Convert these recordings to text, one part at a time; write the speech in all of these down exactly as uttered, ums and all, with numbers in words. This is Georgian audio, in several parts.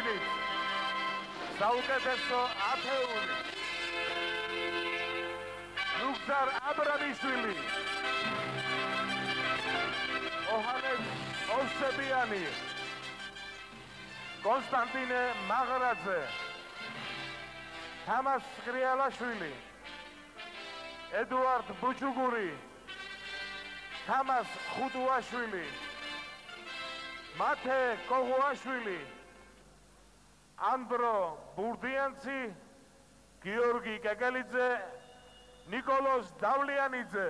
წუთით საუკეთესო ათეული ნუგზარ აბრამიშვილი, ოჰანეს ოვსებიანი, კონსტანტინე მაღრაძე, თამას ღრიალაშვილი, ედუარდ ბუჩუგური, თამას ხუდუაშვილი, მათე კოღუაშვილი, ანდრო ბურდიანცი, გიორგი კეკელიძე, ნიკოლოზ დავლიანიძე.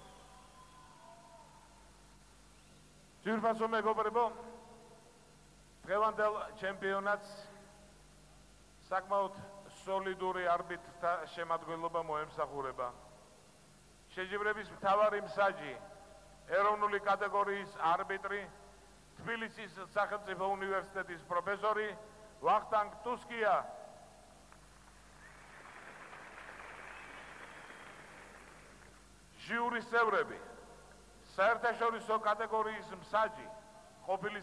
ძვირფასო მეგობრებო, დღევანდელ ჩემპიონატს საკმაოდ სოლიდური არბიტრთა შემადგენლობა მოემსახურება. შეჯიბრების მთავარი მსაჯი, ეროვნული კატეგორიის არბიტრი, თბილისის სახელმწიფო უნივერსიტეტის პროფესორი ვახტანგ ტუსკია. ჟიურის წევრები, საერთაშორისო კატეგორიის მსაჯი, ყოფილი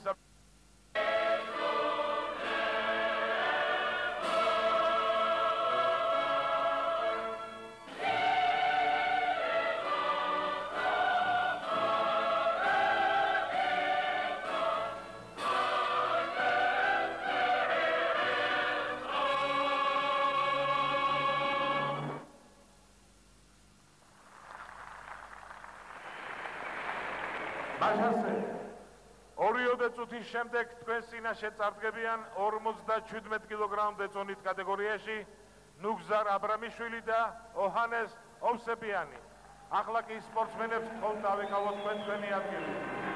ორიოდე წუთის შემდეგ თქვენს წინაშე წარდგებიან ორმოცდაჩვიდმეტ კილოგრამამდე წონით კატეგორიაში ნუგზარ აბრამიშვილი და ოჰანეს ოვსებიანი. ახლა კი სპორტსმენებს თხოვთ დავეკავოთ თქვენი ადგილი.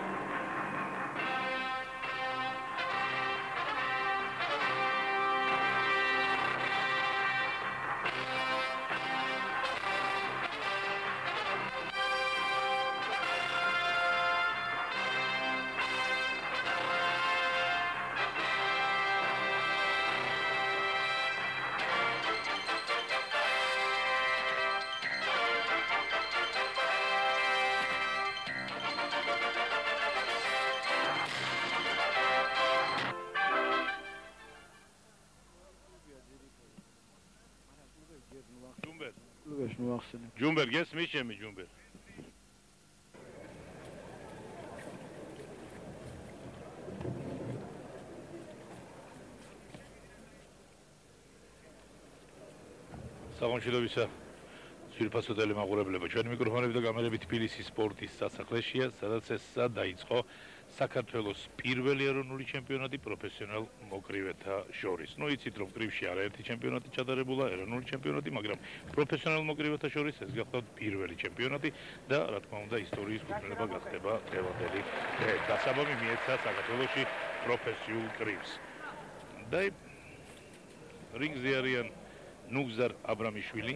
ჯუმბერ გესმის ჩემი ჯუმბერ. სახელმწიფოებისა ძვირფასო ტელემაყურებლებო, ჩვენი მიკროფონები და კამერები თბილისის სპორტის სასახლეშია, სადაც ესა დაიწყო საქართველოს პირველი ეროვნული ჩემპიონატი პროფესიონალ მოკრივეთა შორის. ნუ იცით რომ კრივში არაერთი ჩემპიონატი ჩატარებულა, ეროვნული ჩემპიონატი, მაგრამ პროფესიონალ მოკრივეთა შორის ეს გახლავთ პირველი ჩემპიონატი და რა თქმა უნდა ისტორიის კუთვნილება გახდება დღევანდელი დღე. დასაბამი მიეცა საქართველოში პროფესიულ კრივს. და რინგზე არიან ნუგზარ აბრამიშვილი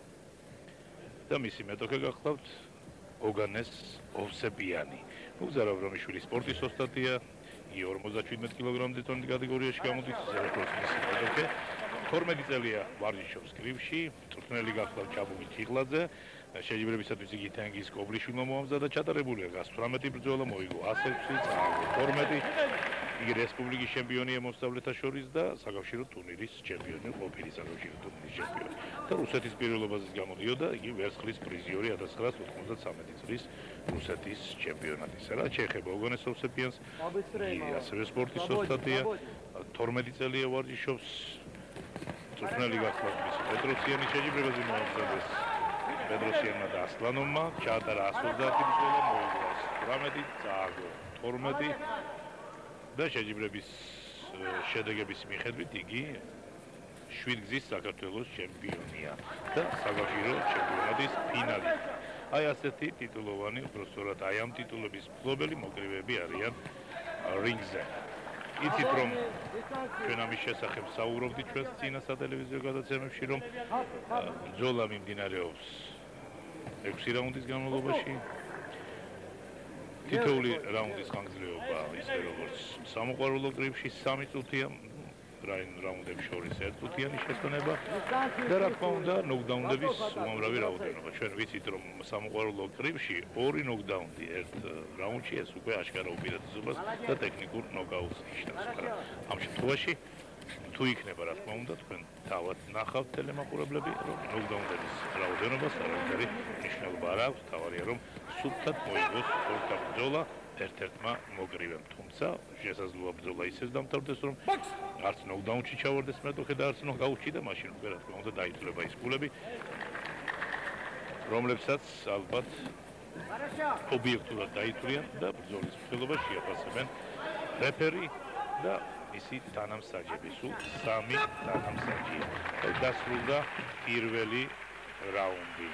და მისი მეტოქე გახლავთ ოჰანეს ოვსებიანი. ნუგზარ აბრამიშვილი სპორტის ოსტატია, ორმოცდაჩვიდმეტ კილოგრამამდე წონით კატეგორიაში გამოდის, საქართველოს მისი მეტოქე. თორმეტი წელია ვარჯიშობს კრივში, მწვრთნელი გახლავთ ჩაბუგი ჩიხლაძე, შეჯიბრებისათვის იგი თენგიზ კობლიშვილმა მოამზადა, ჩატარებულია გასცხრამეტი ბრძოლა, მოიგო ასი ექვსი, თორმეტი. იგი რესპუბლიკის ჩემპიონია მოსწავლეთა შორის და საკავშირო ტურნირის ჩემპიონი, ყოფილი საკავშირო ტურნირის ჩემპიონი. და რუსეთის პირველობაზეც გამოდიოდა, იგი ვერცხლის პრიზიორი ათას ცხრაას ოთხმოცდათვრამეტი წლის რუსეთის ჩემპიონატისა. რაც შეეხება ოჰანეს ოვსებიანს, იგი ასევე სპორტის ოსტატია, თორმეტი წელია ვარჯიშობს, მწვრთნელი გახლავთ მისი პეტროსიანი, შეჯიბრებაზე მოამზადეს პეტროსიანმა და ასლანოვმა, ჩაატარა ასი ოცდაათი ბრძოლა, მოიგო ასი ცხრამეტი, წააგო თორმეტი. და შეჯიბრების შედეგების მიხედვით იგი შვიდგზის საქართველოს ჩემპიონია და საკავშირო ჩემპიონატის ფინალისტი. აი ასეთი ტიტულოვანი, უბრალოდ აი ამ ტიტულების მფლობელი მოკრივეები არიან რინგზე. იცით რომ ჩვენ ამის შესახებ საუბრობდით ჩვენს წინა სატელევიზიო გადაცემებში, რომ ბრძოლა მიმდინარეობს ექვსი რაუნდის განმავლობაში. თითოეული რაუნდის ხანგრძლივობა ისე როგორც სამოყვარულო კრივში სამი წუთია, რაუნდებს შორის ერთ წუთიანი შეწყნება და რა თქმა უნდა ნოკდაუნდების უამრავი რაოდენობა. ჩვენ ვიცით რომ სამოყვარულო კრივში ორი ნოკდაუნდი ერთ რაუნდში ეს უკვე აშკარა უპირატესობას და ტექნიკურ ნოკაუტს ნიშნავს. ამ შემთხვევაში თუ იქნება რა თქმა უნდა თქვენ თავად ნახავთ ტელემაყურებლები რომ ნოკდაუნების რაოდენობას არაფერი მნიშვნელობა არ აქვს თავარია რომ სუფთად მოიგოს ორთა ბრძოლა ერთ-ერთმა მოკრივემ თუმცა შესაძლოა ბრძოლა ისე დამთავრდეს რომ არც ნოკდაუნში ჩავარდეს მეტოქე და არც ნოკაუტში და მაშინ უკვე რა თქმა უნდა დაიწლება ის გულები რომლებსაც ალბათ ობიექტურად დაიწვრიან და ბრძოლის მსვლელობას შეაფასებენ რეფერი და ისი თანამსაჯები სულ სამი თანამსაჯი დასრულდა პირველი რაუნდი